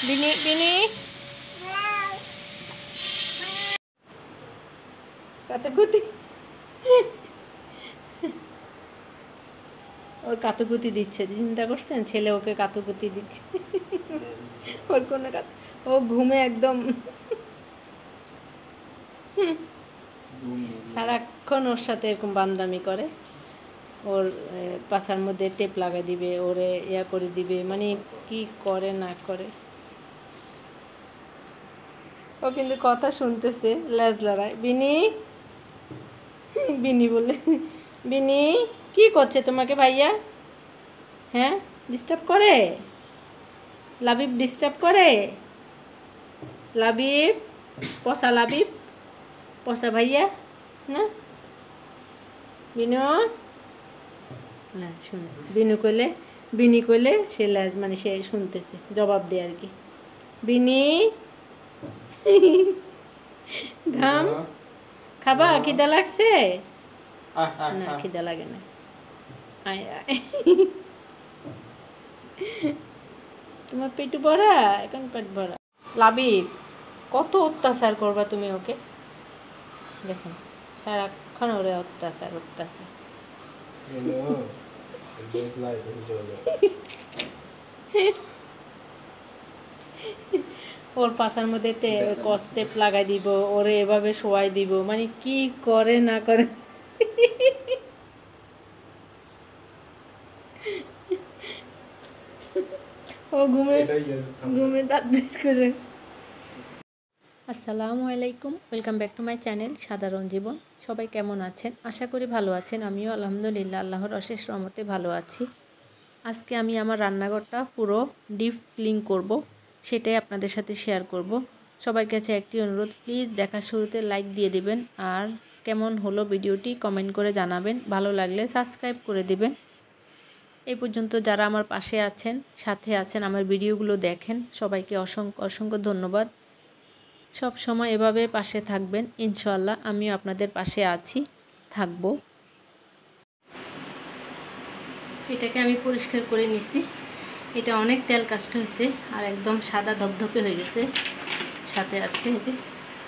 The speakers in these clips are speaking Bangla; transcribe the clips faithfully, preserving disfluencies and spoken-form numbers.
বিনি বিনি কাতুকুতি ওর কাতুকুতি দিচ্ছে, চিন্তা করছেন? ছেলে ওকে কাতুকুতি দিচ্ছে। ওর কোনো ও ঘুমে একদম সারাক্ষণ ওর সাথে এরকম বান্দামি করে। ওর পাছার মধ্যে টেপ লাগাই দিবে, ওরে ইয়া করে দিবে, মানে কি করে না করে। ও কিন্তু কথা শুনতেছে, লেজ লড়ায়। বিনি বিনি বলে, বিনি কি করছে তোমাকে ভাইয়া? হ্যাঁ, ডিস্টার্ব করে? লাবিব ডিস্টার্ব করে? লাবিব পসা, লাবিব পসা ভাইয়া না? বিনু না শুনে, বিনু কইলে বিনি কইলে সে লেজ মানে সে শুনতেছে, জবাব দেয় আর কি। বিনি ঘাম খাবা? খিদা লাগছে? না খিদা লাগে না। আয় আয়, তোমার পেটু ভরা? এখন পেট ভরা। লাবিব কত অত্যাচার করবা তুমি ওকে, দেখেন সারাক্ষণ ওরে অত্যাচার অত্যাচার। ওর পাছার মধ্যে কস্টেপ লাগাই দিব, ওরে এভাবে শোয়াই দিব, মানে কি করে না করে। ও ঘুমে ঘুমে দাঁত বের করে। আসসালামু আলাইকুম, welcome back to my channel সাধারণ জীবন। সবাই কেমন আছেন? আশা করি ভালো আছেন। আমিও আলহামদুলিল্লাহ আল্লাহর অশেষ রহমতে ভালো আছি। আজকে আমি আমার রান্নাঘরটা পুরো ডিপ ক্লিন করব, সেটাই আপনাদের সাথে শেয়ার করব। সবার কাছে একটি অনুরোধ, প্লিজ দেখার শুরুতে লাইক দিয়ে দিবেন, আর কেমন হলো ভিডিওটি কমেন্ট করে জানাবেন। ভালো লাগলে সাবস্ক্রাইব করে দিবেন। এই পর্যন্ত যারা আমার পাশে আছেন, সাথে আছেন, আমার ভিডিওগুলো দেখেন, সবাইকে অসংখ্য অসংখ্য ধন্যবাদ। সব সময় এভাবে পাশে থাকবেন, ইনশাআল্লাহ আমিও আপনাদের পাশে আছি, থাকব। এটাকে আমি পরিষ্কার করে নিছি। এটা অনেক তেল কাস্ট হয়েছে আর একদম সাদা ধপধপে হয়ে গেছে। সাথে আছে এই যে,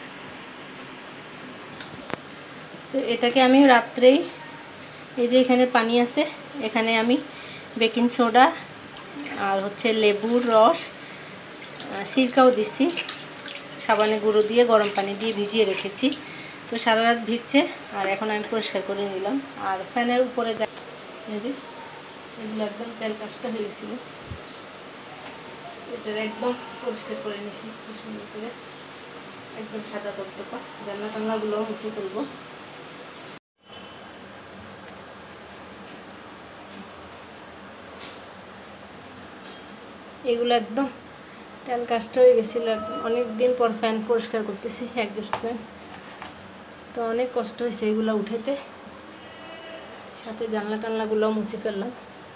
তো এটাকে আমি রাত্রেই, এই যে এখানে পানি আছে, এখানে আমি বেকিং সোডা আর হচ্ছে লেবুর রস, সিরকাও দিছি, সাবানে গুঁড়ো দিয়ে গরম পানি দিয়ে ভিজিয়ে রেখেছি। তো সারা রাত ভিজছে আর এখন আমি পরিষ্কার করে নিলাম। আর ফ্যানের উপরে যা এই যে এগুলো একদম তেল কাজটা হয়ে গেছিলো, এটার একদম পরিষ্কার করে নিয়েছি খুব সুন্দর করে, একদম সাদা দপদপা। জানলা টান্নাগুলোও মুছে ফেলবো। এগুলো একদম তেল কাজটা হয়ে গেছিলো, অনেক দিন পর ফ্যান পরিষ্কার করতেছি, একজস্ট ফ্যান। তো অনেক কষ্ট হয়েছে এগুলো উঠাতে, সাথে জানলা টানলাগুলোও মুছে ফেললাম।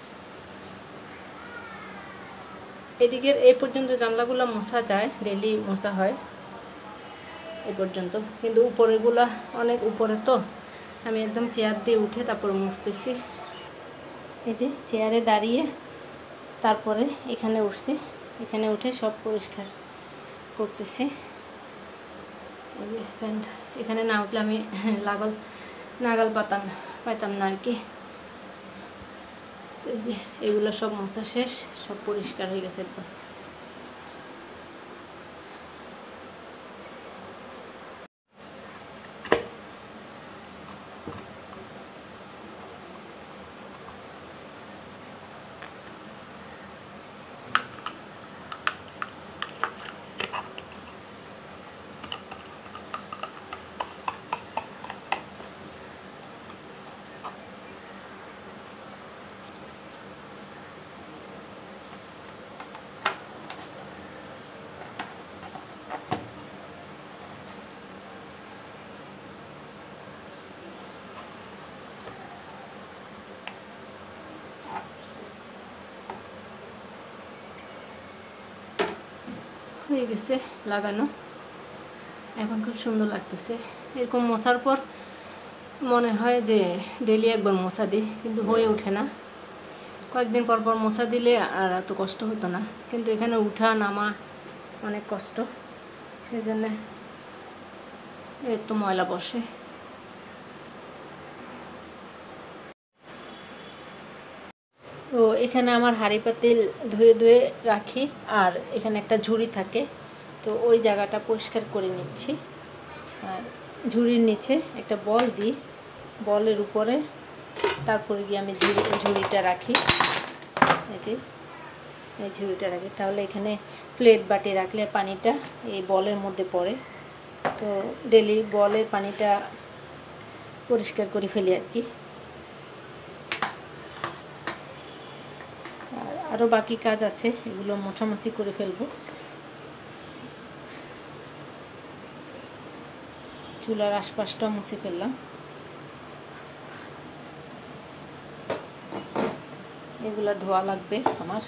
এদিকের এই পর্যন্ত জানলাগুলো মোছা যায়, ডেলি মোছা হয় এই পর্যন্ত, কিন্তু উপরেগুলা অনেক উপরে, তো আমি একদম চেয়ার দিয়ে উঠে তারপর মুছতেছি। এই যে চেয়ারে দাঁড়িয়ে তারপরে এখানে উঠছি, এখানে উঠে সব পরিষ্কার করতেছি। এই যে ফ্যানটা এখানে না উঠলে আমি লাগল নাগাল পাতাম পাইতাম না আর কি। এই যে এগুলো সব মোছা শেষ, সব পরিষ্কার হয়ে গেছে একদম। হয়ে গেছে লাগানো, এখন খুব সুন্দর লাগতেছে। এরকম মোছার পর মনে হয় যে ডেলি একবার মোছা দিই, কিন্তু হয়ে ওঠে না। কয়েকদিন পর পর মোছা দিলে আর এত কষ্ট হতো না, কিন্তু এখানে উঠা নামা অনেক কষ্ট, সেই জন্যে একটু ময়লা বসে। তো এখানে আমার হাঁড়ি পাতিল ধুয়ে ধুয়ে রাখি, আর এখানে একটা ঝুড়ি থাকে, তো ওই জায়গাটা পরিষ্কার করে নিচ্ছি। আর ঝুড়ির নিচে একটা বল দিই, বলের উপরে তারপরে গিয়ে আমি ঝুড়ি ঝুড়িটা রাখি। এই যে এই ঝুড়িটা রাখি, তাহলে এখানে প্লেট বাটি রাখলে পানিটা এই বলের মধ্যে পড়ে। তো ডেলি বলের পানিটা পরিষ্কার করে ফেলি আর কি। আর আরও বাকি কাজ আছে, এগুলো মোছামাছি করে ফেলবো। চুলার আশপাশটা মুছে ফেললাম। এগুলা ধোয়া লাগবে আমার।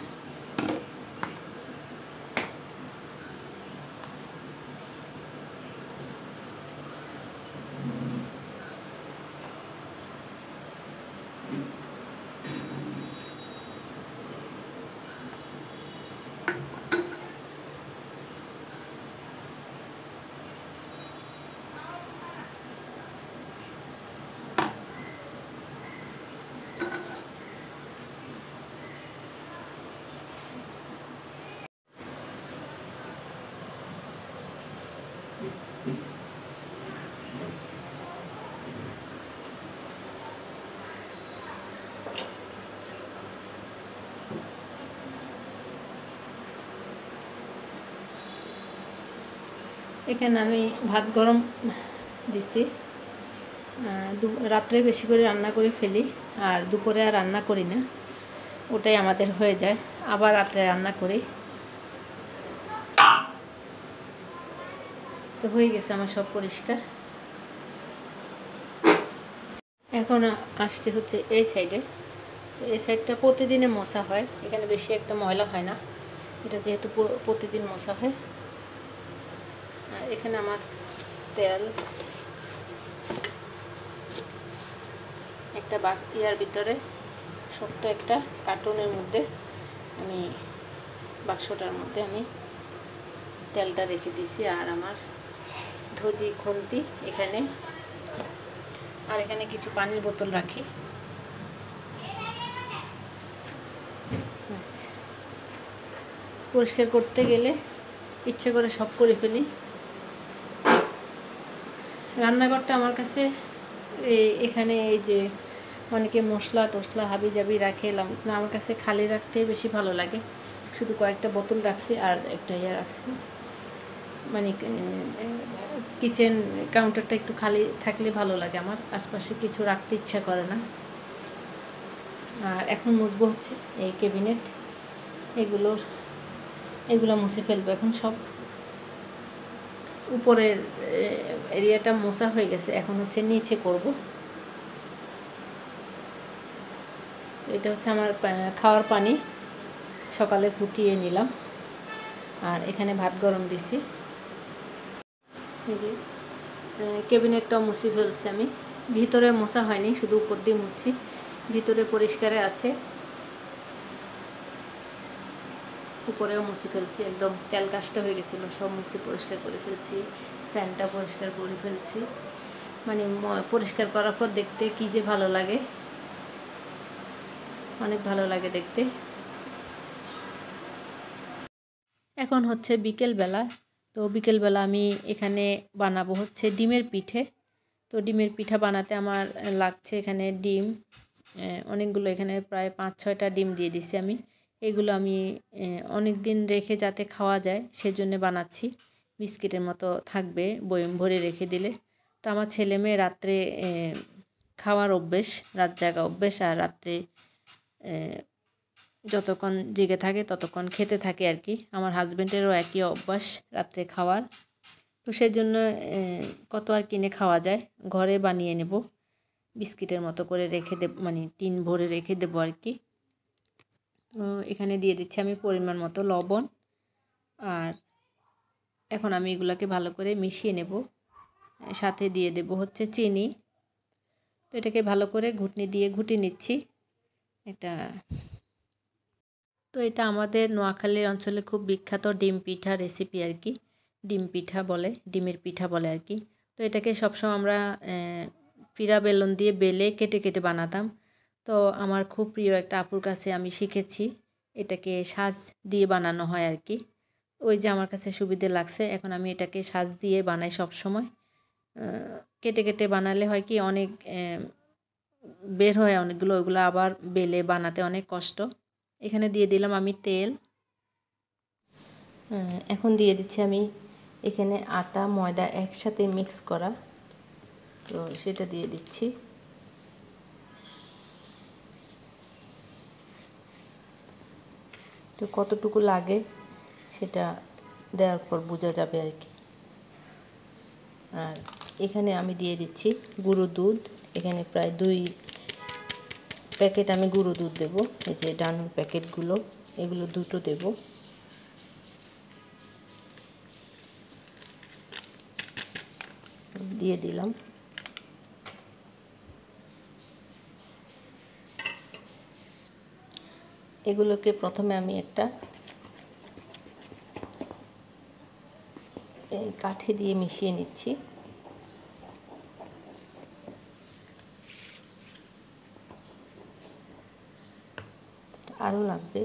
এখানে আমি ভাত গরম দিছি। রাত্রে বেশি করে রান্না করে ফেলি, আর দুপুরে আর রান্না করি না, ওটাই আমাদের হয়ে যায়। আবার রাত্রে রান্না করি। তো হয়ে গেছে আমার সব পরিষ্কার। এখন আসছে হচ্ছে এই সাইডে। তো এই সাইডটা প্রতিদিনে মোছা হয়, এখানে বেশি একটা ময়লা হয় না, এটা যেহেতু প্রতিদিন মোছা হয়। আর এখানে আমার তেল একটা ইয়ার ভিতরে, শক্ত একটা কার্টুনের মধ্যে আমি বাক্সটার মধ্যে আমি তেলটা রেখে দিছি। আর আমার ধজি খুন্তি এখানে, আর এখানে কিছু পানির বোতল রাখি। পরিষ্কার করতে গেলে ইচ্ছে করে সব করে ফেলি। রান্নাঘরটা আমার কাছে এখানে এই যে অনেকে মশলা টশলা হাবি জাবি রাখে, না আমার কাছে খালি রাখতে বেশি ভালো লাগে। শুধু কয়েকটা বোতল রাখছি আর একটা ইয়া রাখছি, মানে কিচেন কাউন্টারটা একটু খালি থাকলে ভালো লাগে আমার, আশপাশে কিছু রাখতে ইচ্ছা করে না। আর এখন মুছবো হচ্ছে এই ক্যাবিনেট, এগুলোর এগুলো মুছে ফেলবো এখন সব। উপরের এরিয়াটা মোছা হয়ে গেছে, এখন হচ্ছে নিচে করব। এটা হচ্ছে আমার খাওয়ার পানি, সকালে ফুটিয়ে নিলাম। আর এখানে ভাত গরম দিছি। এই যে ক্যাবিনেটটাও মুছে ফেলছি আমি, ভিতরে মোছা হয়নি, শুধু উপর দিয়ে মুছছি, ভিতরে পরিষ্কারে আছে। উপরেও মুছে ফেলছি, একদম তেল কাজটা হয়ে গেছিলো, সব মুছে পরিষ্কার করে ফেলছি। ফ্যানটা পরিষ্কার করে ফেলছি, মানে পরিষ্কার করার পর দেখতে কি যে ভালো লাগে, অনেক ভালো লাগে দেখতে। এখন হচ্ছে বিকেলবেলা। তো বিকেলবেলা আমি এখানে বানাবো হচ্ছে ডিমের পিঠে। তো ডিমের পিঠা বানাতে আমার লাগছে এখানে ডিম অনেকগুলো, এখানে প্রায় পাঁচ ছয়টা ডিম দিয়ে দিছি আমি। এগুলো আমি অনেক দিন রেখে যাতে খাওয়া যায় সেজন্য বানাচ্ছি, বিস্কিটের মতো থাকবে বয়ম ভরে রেখে দিলে। তো আমার ছেলে মেয়ে রাত্রে খাওয়ার অভ্যেস, রাত জাগা অভ্যেস, আর রাত্রে যতক্ষণ জেগে থাকে ততক্ষণ খেতে থাকে আর কি। আমার হাজব্যান্ডেরও একই অভ্যাস রাত্রে খাওয়ার। তো সেজন্য কত আর কিনে খাওয়া যায়, ঘরে বানিয়ে নেব, বিস্কিটের মতো করে রেখে দেব, মানে টিন ভরে রেখে দেবো আর কি। তো এখানে দিয়ে দিচ্ছি আমি পরিমাণ মতো লবণ। আর এখন আমি এগুলোকে ভালো করে মিশিয়ে নেব, সাথে দিয়ে দেব হচ্ছে চিনি। তো এটাকে ভালো করে ঘুটনি দিয়ে ঘুটে নিচ্ছি। এটা তো এটা আমাদের নোয়াখালীর অঞ্চলে খুব বিখ্যাত ডিম পিঠা রেসিপি আর কি। ডিম পিঠা বলে, ডিমের পিঠা বলে আর কি। তো এটাকে সবসময় আমরা পিড়া বেলন দিয়ে বেলে কেটে কেটে বানাতাম। তো আমার খুব প্রিয় একটা আপুর কাছে আমি শিখেছি এটাকে সাজ দিয়ে বানানো হয় আর কি। ওই যে আমার কাছে সুবিধে লাগছে, এখন আমি এটাকে সাজ দিয়ে বানাই সব সময়। কেটে কেটে বানালে হয় কি অনেক বের হয় অনেকগুলো, ওইগুলো আবার বেলে বানাতে অনেক কষ্ট। এখানে দিয়ে দিলাম আমি তেল। এখন দিয়ে দিচ্ছি আমি এখানে আটা ময়দা একসাথে মিক্স করা, তো সেটা দিয়ে দিচ্ছি। তো কতটুকু লাগে সেটা দেওয়ার পর বোঝা যাবে আর কি। আর এখানে আমি দিয়ে দিচ্ছি গুঁড়ো দুধ। এখানে প্রায় দুই প্যাকেট আমি গুঁড়ো দুধ দেবো। এই যে ডানুর প্যাকেটগুলো, এগুলো দুটো দেব। দিয়ে দিলাম। এগুলোকে প্রথমে আমি একটা কাঠি দিয়ে মিশিয়ে নিচ্ছি। আরও লাগবে।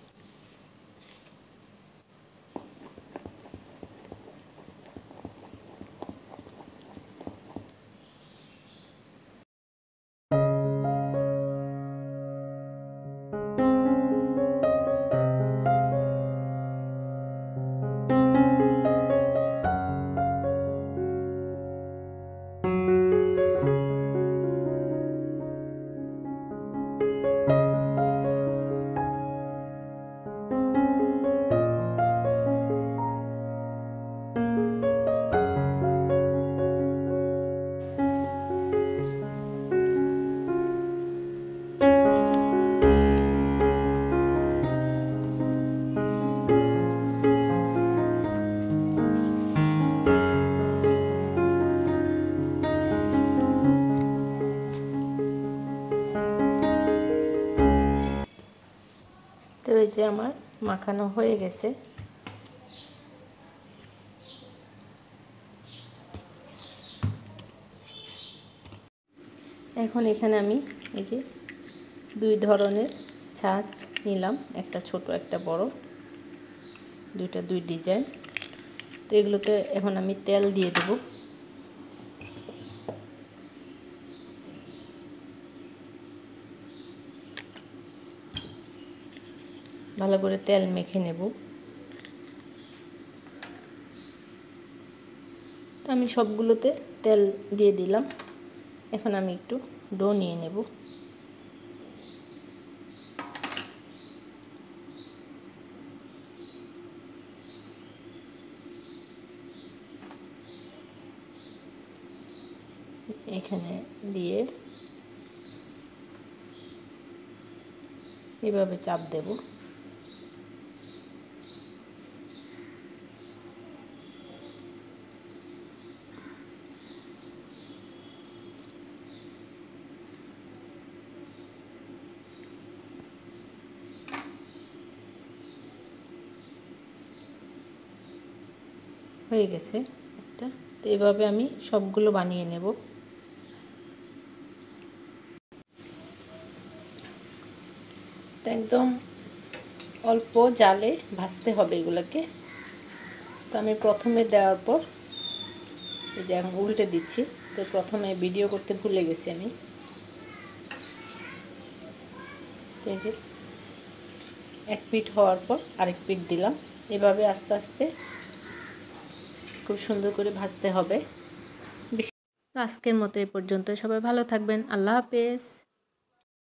তো এই যে আমার মাখানো হয়ে গেছে। এখন এখানে আমি এই যে দুই ধরনের ছাঁচ নিলাম, একটা ছোট একটা বড়, দুইটা দুই ডিজাইন। তো এগুলোতে এখন আমি তেল দিয়ে দেব। ভালো করে তেল মেখে নেব। তো আমি সবগুলোতে তেল দিয়ে দিলাম। এখন আমি একটু ডো নিয়ে নেব। এখানে দিয়ে এভাবে চাপ দেব। হয়ে গেছে একটা। তো এভাবে আমি সবগুলো বানিয়ে নেব। তো একদম অল্প জালে ভাজতে হবে এগুলোকে। তো আমি প্রথমে দেওয়ার পর এই যে এখন উল্টে দিচ্ছি। তো প্রথমে ভিডিও করতে ভুলে গেছি আমি। তো এই যে এক পিঠ হওয়ার পর আরেক পিঠ দিলাম। এভাবে আস্তে আস্তে খুব সুন্দর করে ভাজতে হবে। আজকের মতো এ পর্যন্ত। সবাই ভালো থাকবেন। আল্লাহ হাফেজ।